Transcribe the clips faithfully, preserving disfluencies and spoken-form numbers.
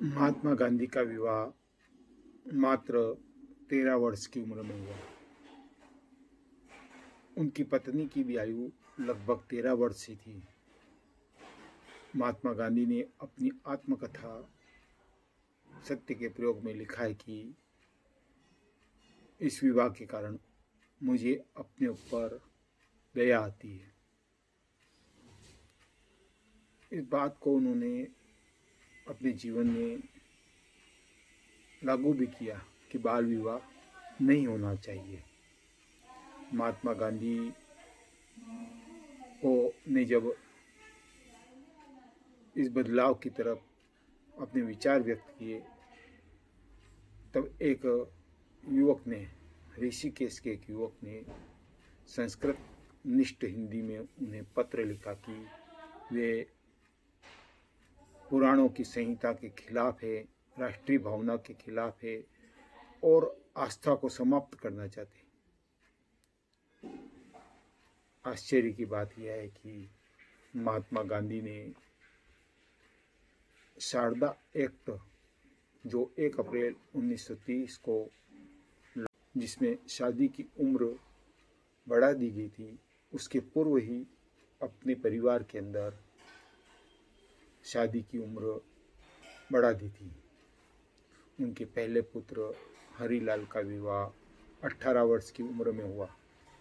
महात्मा गांधी का विवाह मात्र तेरह वर्ष की उम्र में हुआ। उनकी पत्नी की भी आयु लगभग तेरह वर्ष ही थी। महात्मा गांधी ने अपनी आत्मकथा सत्य के प्रयोग में लिखा है कि इस विवाह के कारण मुझे अपने ऊपर दया आती है। इस बात को उन्होंने अपने जीवन में लागू भी किया कि बाल विवाह नहीं होना चाहिए। महात्मा गांधी को ने जब इस बदलाव की तरफ अपने विचार व्यक्त किए तब एक युवक ने, ऋषिकेश के एक युवक ने संस्कृत निष्ठ हिंदी में उन्हें पत्र लिखा कि वे पुराणों की संहिता के खिलाफ है, राष्ट्रीय भावना के खिलाफ है और आस्था को समाप्त करना चाहते हैं। आश्चर्य की बात यह है कि महात्मा गांधी ने शारदा एक्ट, जो एक अप्रैल उन्नीस सौ तीस को, जिसमें शादी की उम्र बढ़ा दी गई थी, उसके पूर्व ही अपने परिवार के अंदर शादी की उम्र बढ़ा दी थी। उनके पहले पुत्र हरिलाल का विवाह अठारह वर्ष की उम्र में हुआ।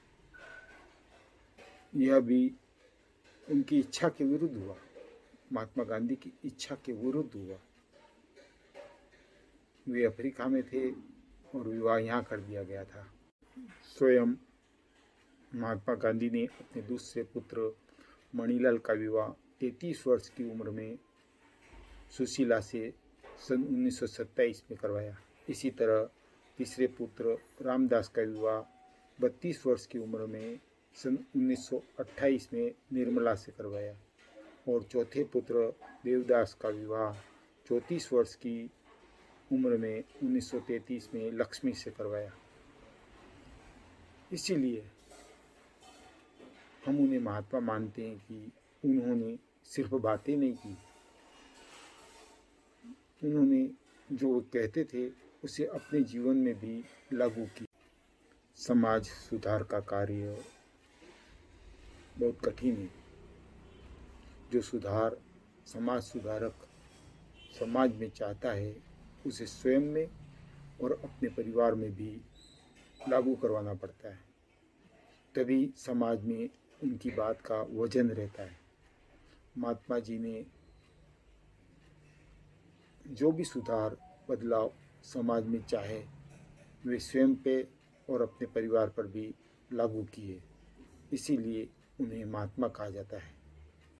यह भी उनकी इच्छा के विरुद्ध हुआ, महात्मा गांधी की इच्छा के विरुद्ध हुआ। वे अफ्रीका में थे और विवाह यहाँ कर दिया गया था। स्वयं महात्मा गांधी ने अपने दूसरे पुत्र मणिलाल का विवाह तैंतीस वर्ष की उम्र में सुशीला से सन उन्नीस सौ सत्ताईस में करवाया। इसी तरह तीसरे पुत्र रामदास का विवाह बत्तीस वर्ष की उम्र में सन उन्नीस सौ अट्ठाईस में निर्मला से करवाया और चौथे पुत्र देवदास का विवाह चौंतीस वर्ष की उम्र में उन्नीस सौ तैंतीस में लक्ष्मी से करवाया। इसीलिए हम उन्हें महात्मा मानते हैं कि उन्होंने सिर्फ बातें नहीं की, उन्होंने जो कहते थे उसे अपने जीवन में भी लागू की। समाज सुधार का कार्य बहुत कठिन है। जो सुधार समाज सुधारक समाज में चाहता है उसे स्वयं में और अपने परिवार में भी लागू करवाना पड़ता है, तभी समाज में उनकी बात का वजन रहता है। महात्मा जी ने जो भी सुधार बदलाव समाज में चाहे वे स्वयं पे और अपने परिवार पर भी लागू किए, इसीलिए उन्हें महात्मा कहा जाता है।